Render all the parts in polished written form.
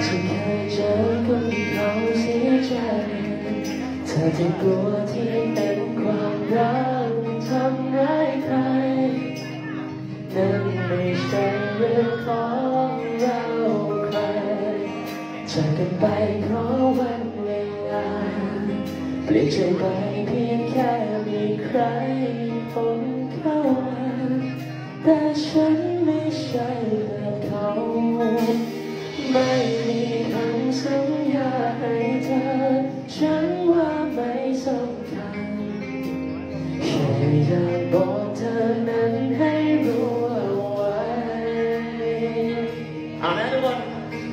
ฉันเคยเจอคนที่เขาเสียใจเธอจะกลัวที่เป็นความรักทำร้ายใครนั่นไม่ใช่เรื่องของเราใครจากกันไปเพราะวันเวลาเปลี่ยนใจไปเพียงแค่มีใครคนเข้ามาแต่ฉันไม่ใช่แบบเขาไม่มีคำสัญญาให้เธอฉันว่าไม่สำคัญแค่อยากบอกเธอนั้นให้รู้เอาไว้เอานะทุกคน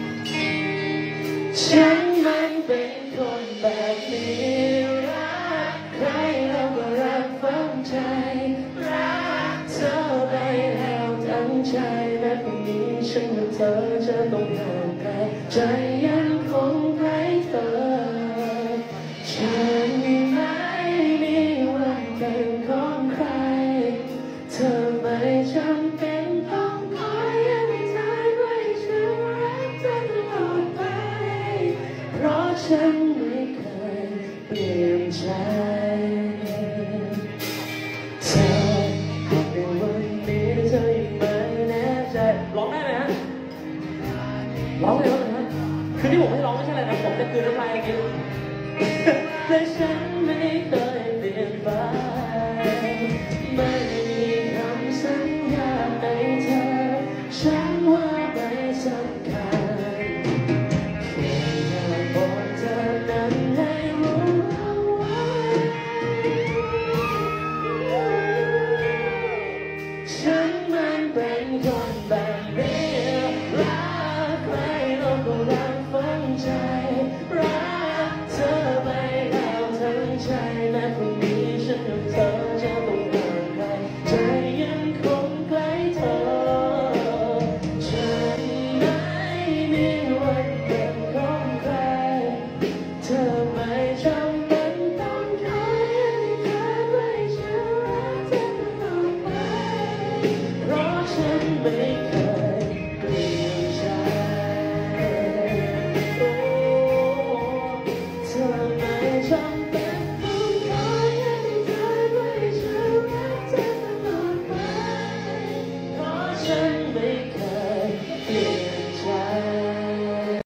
ฉันมันเป็นคนแบบนี้รักใครเราก็รักฝังใจรักเธอไปแล้วทั้งใจแบบนี้ฉันกับเธอจะต้องห่างไกลใจยังคงไร้เธอฉันไม่มีวันเป็นของใครเธอไม่จำเป็นต้องคอยย้ำเธอว่าฉันรักเธอตลอดไปเพราะฉันไม่เคยเปลี่ยนใจเธอบอกในวันนี้เธอยังไม่แน่ใจร้องได้ไหมฮะร้องเลยนะคือที่ผมให้ร้องไม่ใช่อะไรนะผมจะกลืนน้ำลายอย่างนี้แต่ฉัน